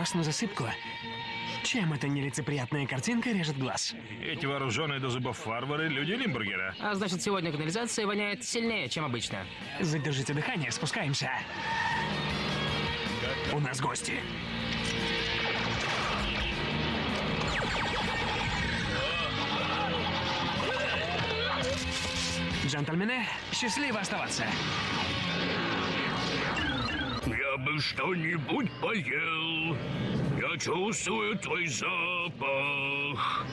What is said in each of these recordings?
Вопрос на засыпку. Чем эта нелицеприятная картинка режет глаз? Эти вооруженные до зубов варвары — люди Лимбургера. А значит, сегодня канализация воняет сильнее, чем обычно. Задержите дыхание, спускаемся. У нас гости. Джентльмены, счастливо оставаться. Я бы что-нибудь поел. Я чувствую твой запах.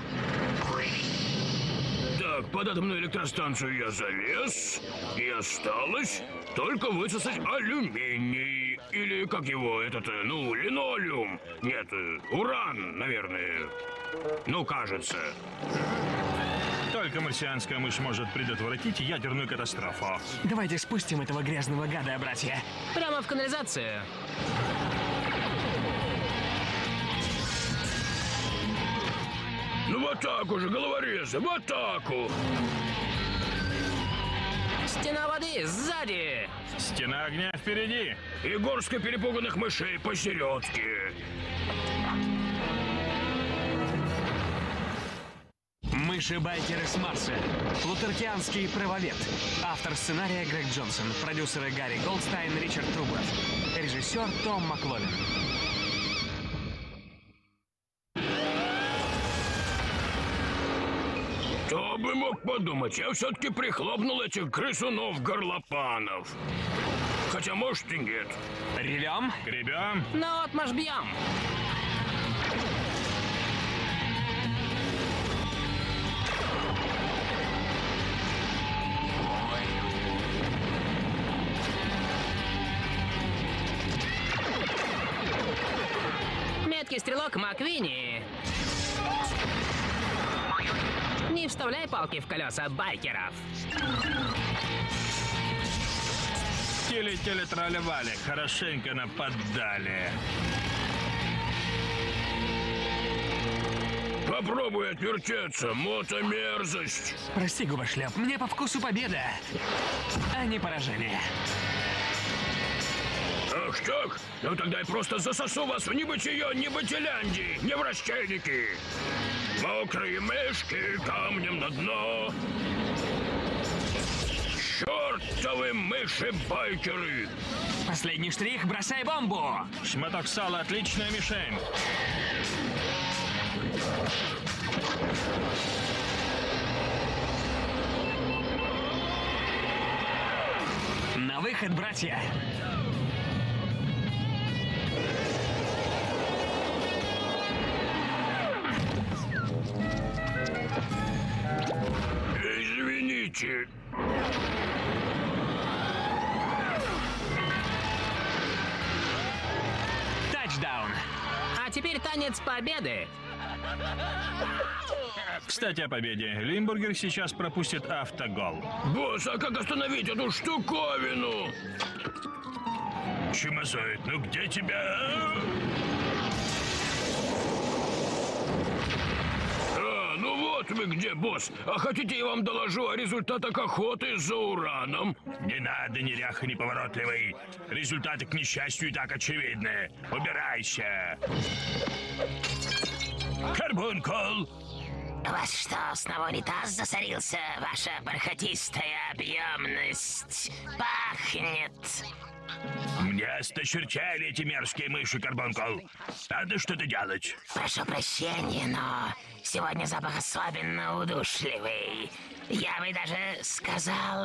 Так, под атомную электростанцию я залез, и осталось только высосать алюминий. Или как его, линолеум. Нет, уран, наверное. Ну, кажется. Только марсианская мышь может предотвратить ядерную катастрофу. Давайте спустим этого грязного гада, братья. Прямо в канализацию. Ну, в атаку же, головорезы, в атаку! Стена воды сзади. Стена огня впереди. И горстка перепуганных мышей посередке. Мыши-байкеры с Марса. Плутаркианский правовед. Автор сценария Грег Джонсон. Продюсеры Гарри Голдстайн, Ричард Трубов. Режиссер Том Макловин. Кто бы мог подумать, я все-таки прихлопнул этих грызунов-горлопанов. Хотя, может, и нет. Ревем? Гребем. Ну вот, мы ж бьем. Меткий стрелок Маквини. Не вставляй палки в колеса байкеров. Теле-теле-тролливали, хорошенько нападали. Попробуй отвертеться, мотомерзость. Прости, губошлеп, мне по вкусу победа, а не поражение. Ах так? Ну тогда я просто засосу вас в небытие, небытиляндии, невращенники. Мокрые мешки камнем на дно. Чёртовы мыши-байкеры! Последний штрих, бросай бомбу! Шматок сала — отличная мишень. На выход, братья! Извините. Тачдаун! А теперь танец победы. Кстати, о победе. Лимбургер сейчас пропустит автогол. Босс, а как остановить эту штуковину? Чумазоид, ну где тебя? Ну вот вы где, босс. А хотите, я вам доложу о результатах охоты за ураном? Не надо, неряха неповоротливый. Результаты, к несчастью, и так очевидны. Убирайся. Карбункул! У вас что, снова унитаз засорился? Ваша бархатистая объемность пахнет. Мне осточертели эти мерзкие мыши, Карбункул. Надо что-то делать. Прошу прощения, но сегодня запах особенно удушливый. Я бы даже сказал...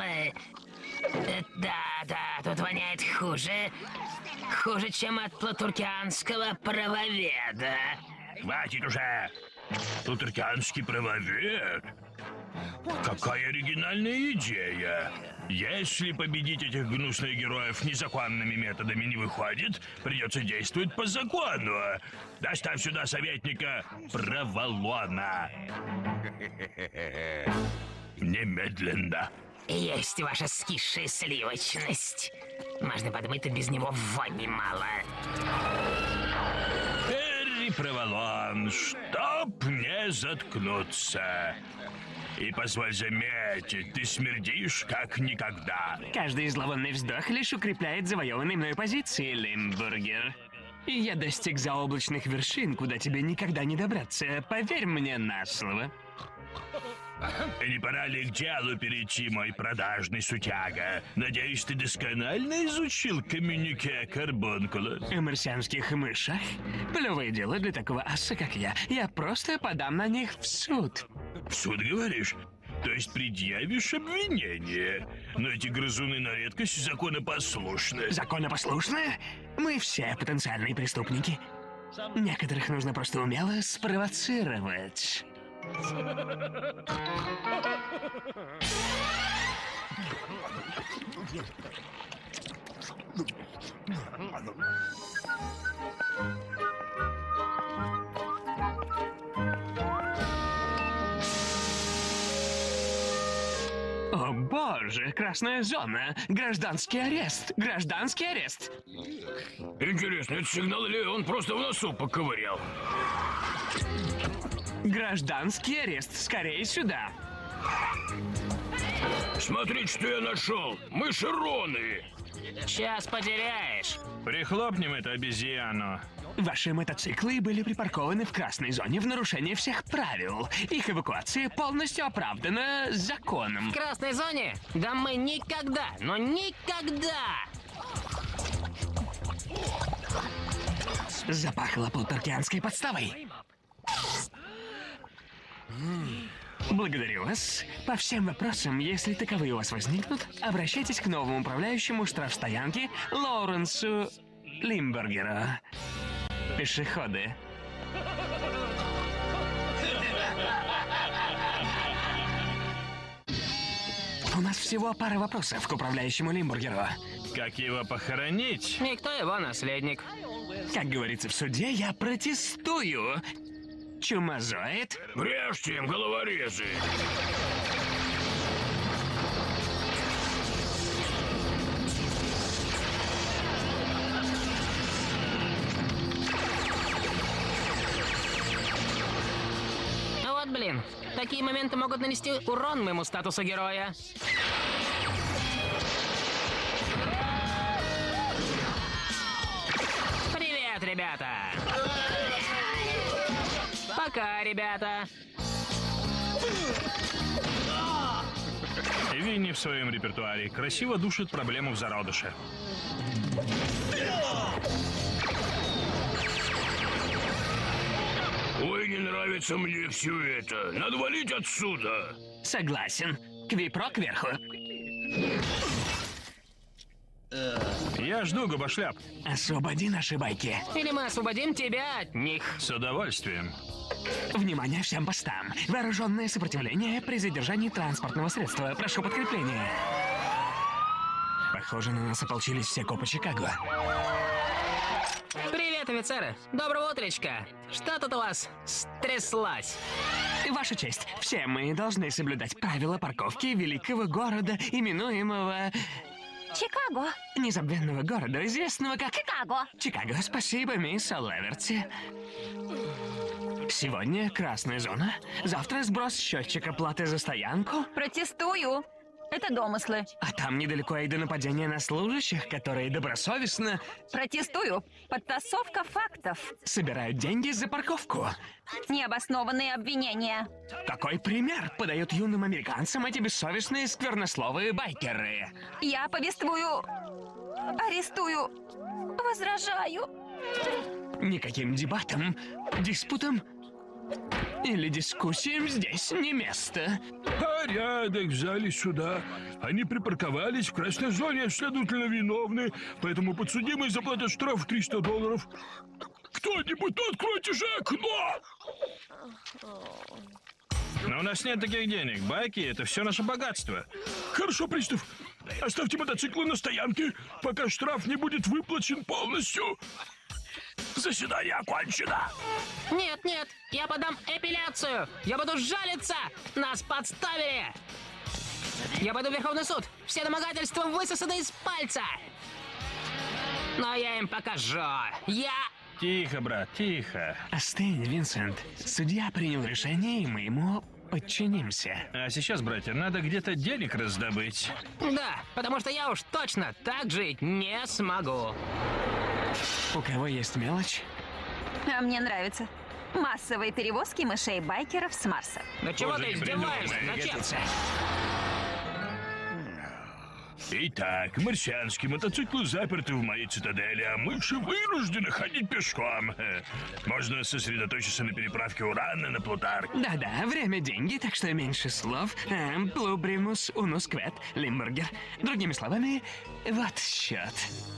Да, тут воняет хуже. Хуже, чем от плутаркианского правоведа. Хватит уже! Плутаркианский правовед? Какая оригинальная идея! Если победить этих гнусных героев незаконными методами не выходит, придется действовать по закону. Доставь сюда советника Проволона. Немедленно. Есть ваша скисшая сливочность. Можно подумать, без него вони мало. Перри Проволон, чтоб не заткнуться. И позволь заметить, ты смердишь как никогда. Каждый зловонный вздох лишь укрепляет завоеванные мной позиции, Лимбургер. И я достиг заоблачных вершин, куда тебе никогда не добраться. Поверь мне на слово. Не пора ли к делу перейти, мой продажный сутяга? Надеюсь, ты досконально изучил коммюнике Карбункула? О марсианских мышах? Плевое дело для такого аса, как я. Я просто подам на них в суд. В суд, говоришь? То есть предъявишь обвинение? Но эти грызуны на редкость законопослушны. Законопослушные? Мы все потенциальные преступники. Некоторых нужно просто умело спровоцировать. О боже, красная зона, гражданский арест, гражданский арест. Интересно, это сигнал или он просто в носу поковырял? Гражданский арест, скорее сюда. Смотрите, что я нашел. Мышероны. Сейчас потеряешь. Прихлопнем эту обезьяну. Ваши мотоциклы были припаркованы в красной зоне в нарушение всех правил. Их эвакуация полностью оправдана законом. В красной зоне? Да мы никогда, но никогда! Запахло полтуркианской подставой. Благодарю вас. По всем вопросам, если таковые у вас возникнут, обращайтесь к новому управляющему штрафстоянки Лоуренсу Лимбергеру. Пешеходы. У нас всего пара вопросов к управляющему Лимбергеру. Как его похоронить? Никто его наследник. Как говорится в суде, я протестую. Чумазоид. Врежьте им, головорезы. Вот блин, такие моменты могут нанести урон моему статусу героя. Привет, ребята! Пока, ребята! Винни в своем репертуаре красиво душит проблему в зародыше. Ой, не нравится мне все это. Надо валить отсюда. Согласен. Квипро кверху. Я жду, губошляп. Освободи наши байки. Или мы освободим тебя от них. С удовольствием. Внимание всем постам. Вооруженное сопротивление при задержании транспортного средства. Прошу подкрепления. Похоже, на нас ополчились все копы Чикаго. Привет, офицеры! Доброго утречка! Что тут у вас стряслось? Ваша честь, все мы должны соблюдать правила парковки великого города, именуемого... Чикаго. Незабвенного города, известного как... Чикаго. Чикаго. Спасибо, мисс Леверти. Сегодня красная зона, завтра сброс счетчика платы за стоянку, Протестую. Это домыслы. а там недалеко и до нападения на служащих, которые добросовестно Протестую. Подтасовка фактов. собирают деньги за парковку. Необоснованные обвинения. Какой пример подают юным американцам эти бессовестные сквернословые байкеры? Я повествую. Арестую. Возражаю. Никаким дебатам, диспутам или дискуссиям здесь не место. Порядок в зале суда. Они припарковались в красной зоне, следовательно, виновны. Поэтому подсудимый заплатит штраф $300. Кто-нибудь, откройте же окно! Но у нас нет таких денег. Байки — это все наше богатство. Хорошо, пристав. Оставьте мотоциклы на стоянке, пока штраф не будет выплачен полностью. Заседание окончено. Нет, нет, я подам эпиляцию! Я буду жалиться! Нас подставили! Я пойду в Верховный суд! Все домогательства высосаны из пальца! Но я им покажу! Я... Тихо, брат, тихо. Остынь, Винсент. Судья принял решение, и мы ему подчинимся. А сейчас, братья, надо где-то денег раздобыть. Да, потому что я уж точно так жить не смогу. У кого есть мелочь? А мне нравится. Массовые перевозки мышей-байкеров с Марса. Да чего Боже, ты не издеваешься? придумай, Зачем? Годится. Итак, марсианские мотоциклы заперты в моей цитадели, а мыши вынуждены ходить пешком. Можно сосредоточиться на переправке урана на Плутарк. Да-да, время — деньги, так что меньше слов. Плубримус, унус квет, лимбургер. Другими словами, вот счет.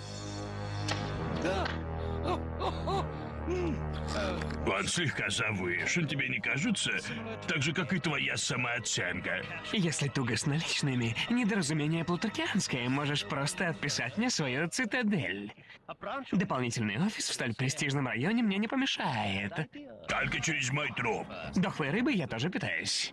Он слегка завышен, тебе не кажется? Так же, как и твоя самооценка. Если туго с наличными, недоразумение плутаркианское, можешь просто отписать мне свою цитадель. Дополнительный офис в столь престижном районе мне не помешает. Только через мой труп. Дохлой рыбой я тоже питаюсь.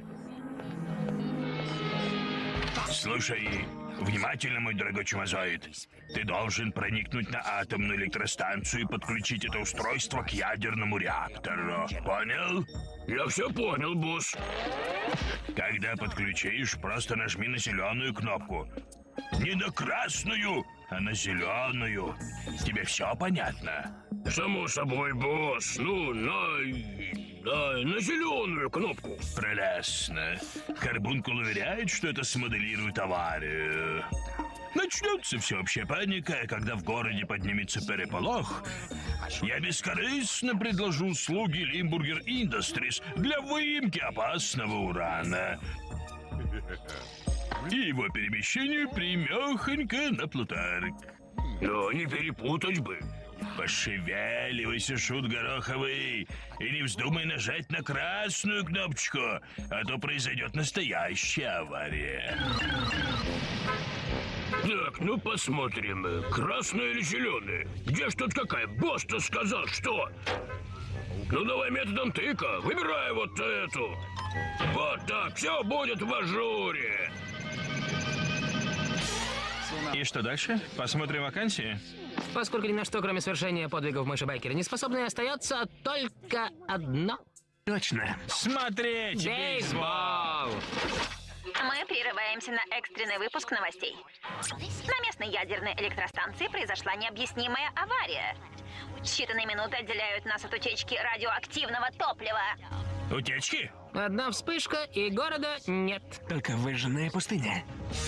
Слушай, внимательно, мой дорогой чумазоид. Ты должен проникнуть на атомную электростанцию и подключить это устройство к ядерному реактору. Понял? Я все понял, босс. Когда подключишь, просто нажми на зеленую кнопку. Не на красную, а на зеленую. Тебе все понятно? Само собой, босс. Ну, на зеленую кнопку. Прелестно. Карбункул уверяет, что это смоделирует аварию. Начнется всеобщая паника, когда в городе поднимется переполох. Я бескорыстно предложу услуги Limburger Industries для выемки опасного урана. И его перемещению примехонько на Плутарк. Но не перепутать бы. Пошевеливайся, шут гороховый, и не вздумай нажать на красную кнопочку, а то произойдет настоящая авария. Так, ну посмотрим, красная или зеленая? Где ж тут какая? Босс-то сказал, что? Ну давай методом тыка, выбирай вот эту. Вот так, все будет в ажуре. И что дальше? Посмотрим вакансии? Поскольку ни на что, кроме совершения подвигов мыши-байкера, не способны, остается только одно. Точно. Смотреть Бейсбол! Мы прерываемся на экстренный выпуск новостей. На местной ядерной электростанции произошла необъяснимая авария. Считанные минуты отделяют нас от утечки радиоактивного топлива. Утечки? Одна вспышка, и города нет. Только выжженная пустыня.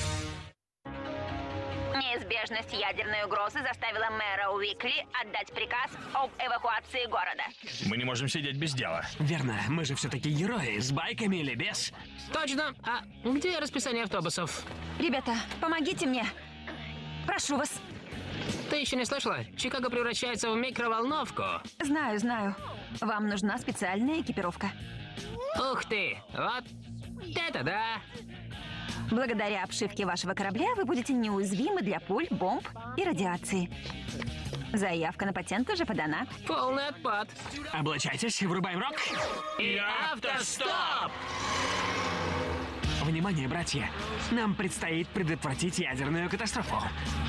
Неизбежность ядерной угрозы заставила мэра Уикли отдать приказ об эвакуации города. Мы не можем сидеть без дела. Верно, мы же все-таки герои, с байками или без. Точно. А где расписание автобусов? Ребята, помогите мне. Прошу вас. Ты еще не слышала? Чикаго превращается в микроволновку. Знаю. Вам нужна специальная экипировка. Ух ты! Вот это да! Благодаря обшивке вашего корабля вы будете неуязвимы для пуль, бомб и радиации. Заявка на патент уже подана. Полный отпад. Облачайтесь, врубаем рок. И автостоп! Внимание, братья! Нам предстоит предотвратить ядерную катастрофу.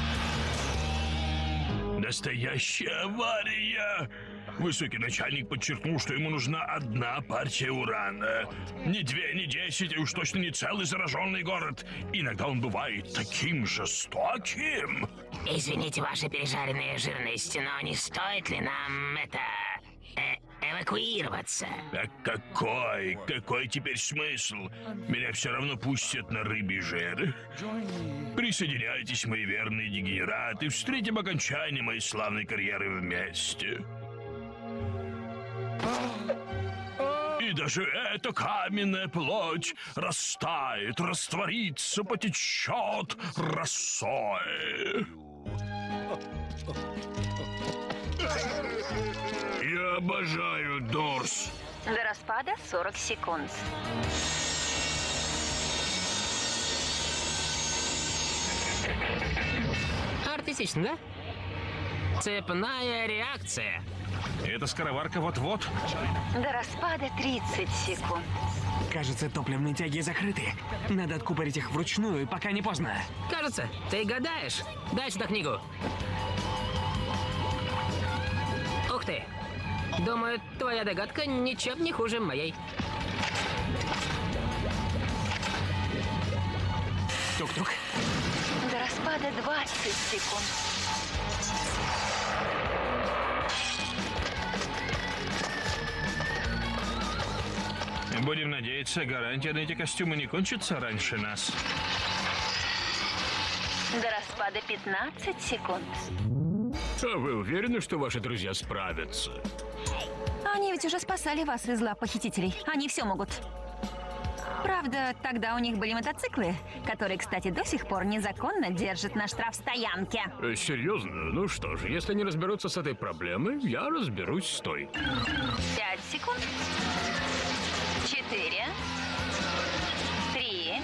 Настоящая авария! Высокий начальник подчеркнул, что ему нужна одна партия урана. Не 2, не 10, а уж точно не целый зараженный город. Иногда он бывает таким жестоким. Извините, ваша пережаренная жирность, но не стоит ли нам эвакуироваться? А какой теперь смысл? Меня все равно пустят на рыбий жир. Присоединяйтесь, мои верные дегенераты, встретим окончание моей славной карьеры вместе. И даже эта каменная плоть растает, растворится, потечет росой. Я обожаю Дорс. До распада 40 секунд. Артистично, да? Цепная реакция. Эта скороварка вот-вот. До распада 30 секунд. Кажется, топливные тяги закрыты. Надо откупорить их вручную, пока не поздно. Кажется, ты гадаешь. Дай сюда книгу. Ух ты. Думаю, твоя догадка ничем не хуже моей. Тук-тук. До распада 20 секунд. Будем надеяться, гарантия на эти костюмы не кончится раньше нас. До распада 15 секунд. А вы уверены, что ваши друзья справятся? Они ведь уже спасали вас из лап похитителей. Они все могут. Правда, тогда у них были мотоциклы, которые, кстати, до сих пор незаконно держат на штрафстоянке. Серьезно? Ну что ж, если они разберутся с этой проблемой, я разберусь с той. 5 секунд. 4. 3.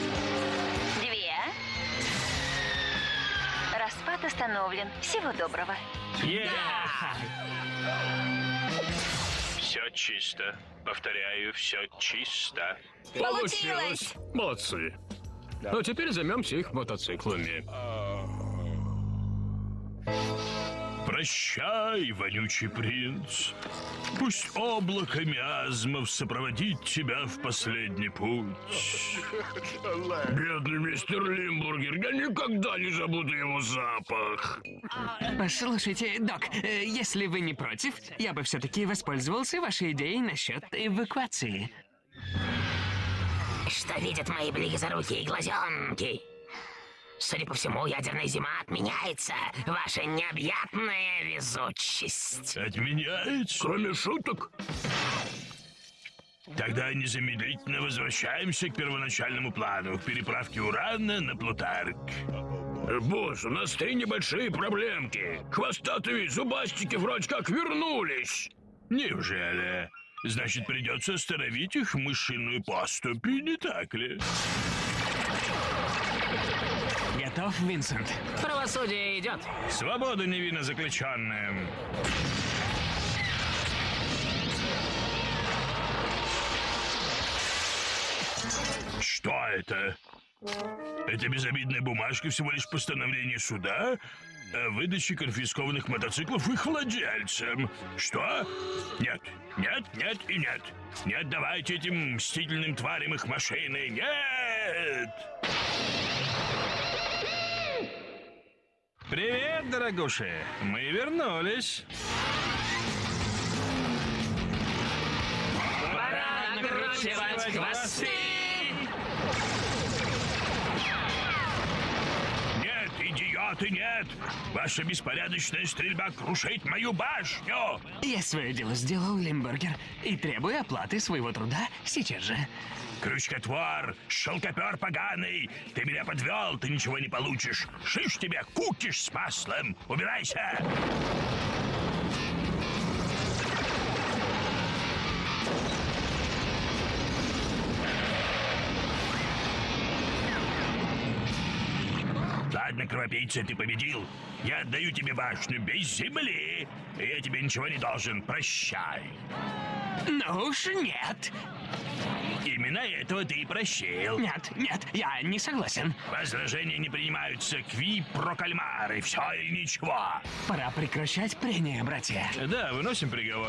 2. Распад остановлен. Всего доброго. Все чисто. Повторяю, все чисто. Получилось! Молодцы. А теперь займемся их мотоциклами. Прощай, вонючий принц. Пусть облако миазмов сопроводит тебя в последний путь. Бедный мистер Лимбургер, я никогда не забуду его запах. Послушайте, док, если вы не против, я бы все-таки воспользовался вашей идеей насчет эвакуации. Что видят мои близорукие глазенки? Судя по всему, ядерная зима отменяется. Ваша необъятная везучесть. Отменяется? Кроме шуток. Тогда незамедлительно возвращаемся к первоначальному плану, к переправке урана на Плутарк. Босс, у нас 3 небольшие проблемки. Хвостатые зубастики вроде как вернулись. Неужели? Значит, придется остановить их мышиную поступь, не так ли? Готов, Винсент? Правосудие идет. Свободу невинно заключенным. Что это? Эта безобидная бумажка всего лишь постановление суда о выдаче конфискованных мотоциклов их владельцам. Что? Нет, нет, нет и нет. Не отдавайте этим мстительным тварям их машины. Нет! Привет, дорогуши. Мы вернулись. Пора накручивать хвосты! Нет, идиоты, нет! Ваша беспорядочная стрельба крушит мою башню! Я свое дело сделал, Лимбургер, и требую оплаты своего труда сейчас же. Крючкотвор, шелкопер поганый! Ты меня подвел, ты ничего не получишь! Шиш тебе, кукиш с маслом! Убирайся! Ладно, кровопийца, ты победил. Я отдаю тебе башню без земли. И я тебе ничего не должен. Прощай. Ну уж нет. Именно этого ты и прощил. Нет, нет, я не согласен. Возражения не принимаются. Кви про кальмары. Все или ничего. Пора прекращать прения, братья. Да, выносим приговор.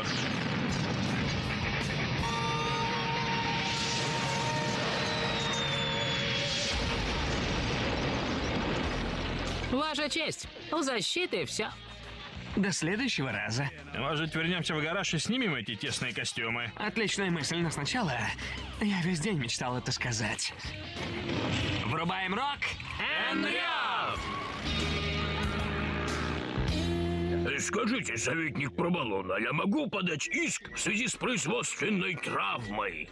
Ваша честь, у защиты все. До следующего раза. Может, вернемся в гараж и снимем эти тесные костюмы? Отличная мысль, но сначала я весь день мечтал это сказать. Врубаем рок. Энрё! Скажите, советник Проболона, я могу подать иск в связи с производственной травмой?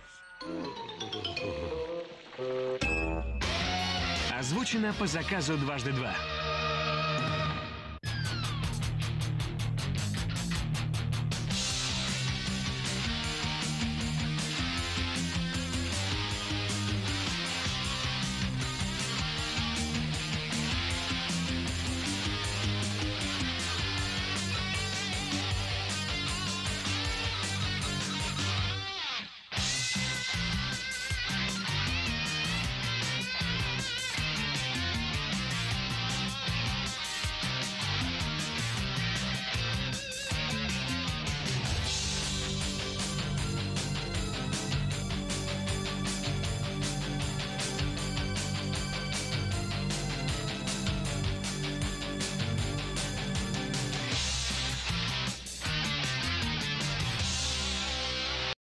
Озвучено по заказу 2x2.